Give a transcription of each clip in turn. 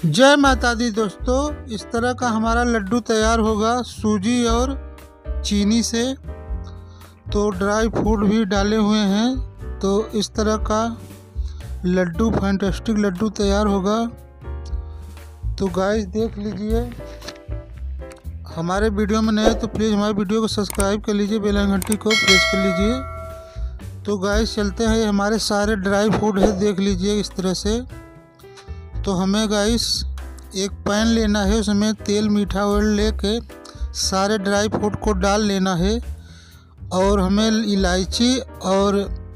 जय माता दी दोस्तों। इस तरह का हमारा लड्डू तैयार होगा सूजी और चीनी से। तो ड्राई फ्रूट भी डाले हुए हैं, तो इस तरह का लड्डू फैंटास्टिक लड्डू तैयार होगा। तो गाइस देख लीजिए, हमारे वीडियो में नए तो प्लीज़ हमारे वीडियो को सब्सक्राइब कर लीजिए, बेल आइकन घंटी को प्रेस कर लीजिए। तो गाइस चलते हैं, हमारे सारे ड्राई फ्रूट है, देख लीजिए इस तरह से। तो हमें गाइस एक पैन लेना है, उसमें तेल मीठा ऑयल लेके सारे ड्राई फ्रूट को डाल लेना है, और हमें इलायची और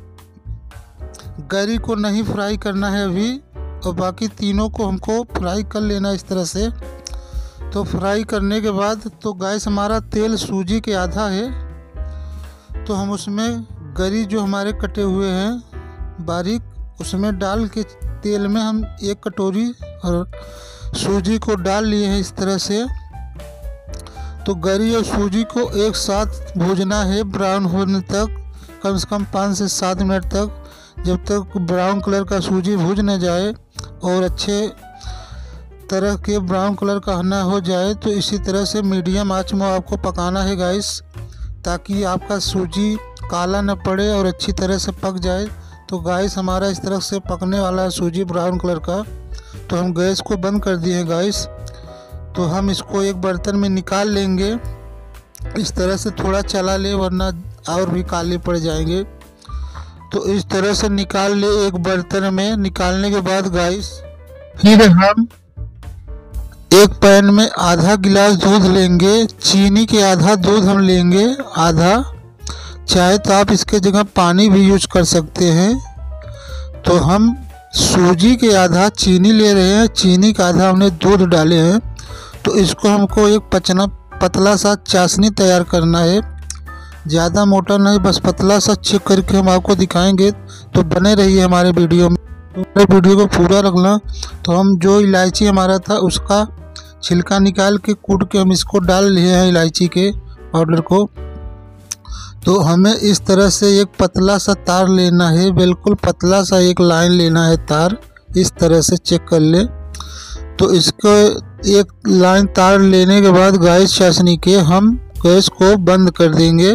गरी को नहीं फ्राई करना है अभी, और बाकी तीनों को हमको फ्राई कर लेना है इस तरह से। तो फ्राई करने के बाद तो गाइस हमारा तेल सूजी के आधा है, तो हम उसमें गरी जो हमारे कटे हुए हैं बारीक, उसमें डाल के तेल में हम एक कटोरी और सूजी को डाल लिए हैं इस तरह से। तो गरी और सूजी को एक साथ भूनना है ब्राउन होने तक, कम से कम 5 से 7 मिनट तक, जब तक ब्राउन कलर का सूजी भून न जाए और अच्छे तरह के ब्राउन कलर का ना हो जाए। तो इसी तरह से मीडियम आंच में आपको पकाना है गाइस, ताकि आपका सूजी काला न पड़े और अच्छी तरह से पक जाए। तो गाइस हमारा इस तरह से पकने वाला है सूजी ब्राउन कलर का। तो हम गैस को बंद कर दिए हैं गाइस। तो हम इसको एक बर्तन में निकाल लेंगे, इस तरह से थोड़ा चला ले वरना और भी काले पड़ जाएंगे। तो इस तरह से निकाल ले एक बर्तन में। निकालने के बाद गाइस फिर हम एक पैन में आधा गिलास दूध लेंगे, चीनी के आधा दूध हम लेंगे, आधा, चाहे तो आप इसके जगह पानी भी यूज कर सकते हैं। तो हम सूजी के आधा चीनी ले रहे हैं, चीनी का आधा हमने दूध डाले हैं। तो इसको हमको एक पतला सा चाशनी तैयार करना है, ज़्यादा मोटा नहीं, बस पतला सा चेक करके हम आपको दिखाएंगे। तो बने रहिए हमारे वीडियो में, तो वीडियो को पूरा रखना। तो हम जो इलायची हमारा था उसका छिलका निकाल के कूट के हम इसको डाल लिए हैं, इलायची के पाउडर को। तो हमें इस तरह से एक पतला सा तार लेना है, बिल्कुल पतला सा एक लाइन लेना है तार, इस तरह से चेक कर ले। तो इसको एक लाइन तार लेने के बाद गाइस चाशनी के हम गैस को बंद कर देंगे।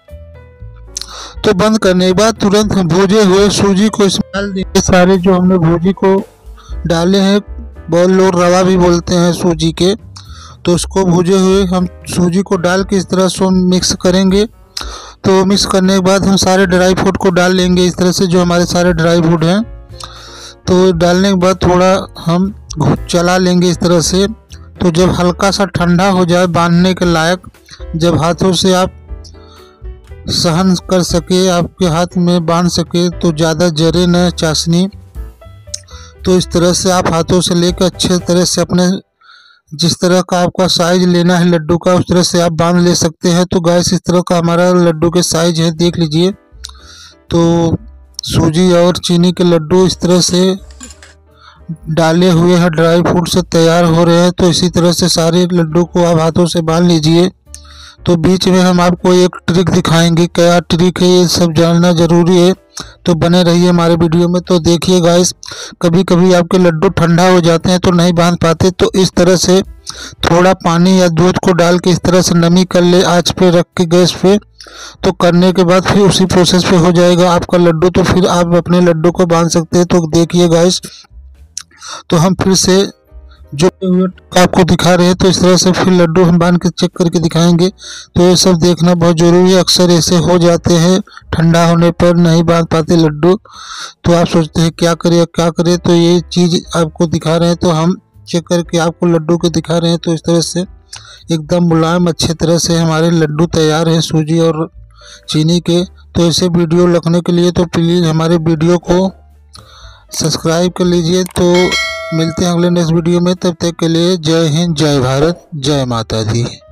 तो बंद करने के बाद तुरंत हम भूजे हुए सूजी को इसमें डाल देंगे। सारे जो हमने भूजी को डाले हैं, बहुत लोग रवा भी बोलते हैं सूजी के, तो उसको भूजे हुए हम सूजी को डाल के इस तरह से मिक्स करेंगे। तो मिक्स करने के बाद हम सारे ड्राई फ्रूट को डाल लेंगे इस तरह से, जो हमारे सारे ड्राई फ्रूट हैं। तो डालने के बाद थोड़ा हम चला लेंगे इस तरह से। तो जब हल्का सा ठंडा हो जाए, बांधने के लायक, जब हाथों से आप सहन कर सके, आपके हाथ में बांध सके, तो ज़्यादा जरे न चाशनी, तो इस तरह से आप हाथों से लेकर अच्छे तरह से अपने जिस तरह का आपका साइज लेना है लड्डू का, उस तरह से आप बांध ले सकते हैं। तो गाइस इस तरह का हमारा लड्डू के साइज है, देख लीजिए। तो सूजी और चीनी के लड्डू इस तरह से डाले हुए हैं, ड्राई फ्रूट से तैयार हो रहे हैं। तो इसी तरह से सारे लड्डू को आप हाथों से बांध लीजिए। तो बीच में हम आपको एक ट्रिक दिखाएंगे, क्या ट्रिक है ये सब जानना ज़रूरी है। तो बने रहिए हमारे वीडियो में। तो देखिए गाइस, कभी कभी आपके लड्डू ठंडा हो जाते हैं तो नहीं बांध पाते, तो इस तरह से थोड़ा पानी या दूध को डाल के इस तरह से नमी कर ले आंच पे रख के गैस पे। तो करने के बाद फिर उसी प्रोसेस पे हो जाएगा आपका लड्डू। तो फिर आप अपने लड्डू को बांध सकते हैं। तो देखिए गाइस, तो हम फिर से जो आपको दिखा रहे हैं, तो इस तरह से फिर लड्डू हम बांध के चेक करके दिखाएंगे। तो ये सब देखना बहुत ज़रूरी है, अक्सर ऐसे हो जाते हैं, ठंडा होने पर नहीं बांध पाते लड्डू। तो आप सोचते हैं क्या करें, तो ये चीज़ आपको दिखा रहे हैं, तो हम चेक करके आपको लड्डू के दिखा रहे हैं। तो इस तरह से एकदम मुलायम अच्छे तरह से हमारे लड्डू तैयार हैं सूजी और चीनी के। तो ऐसे वीडियो रखने के लिए तो प्लीज़ हमारे वीडियो को सब्सक्राइब कर लीजिए। तो मिलते हैं अगले नेक्स्ट वीडियो में, तब तक के लिए जय हिंद, जय भारत, जय माता दी।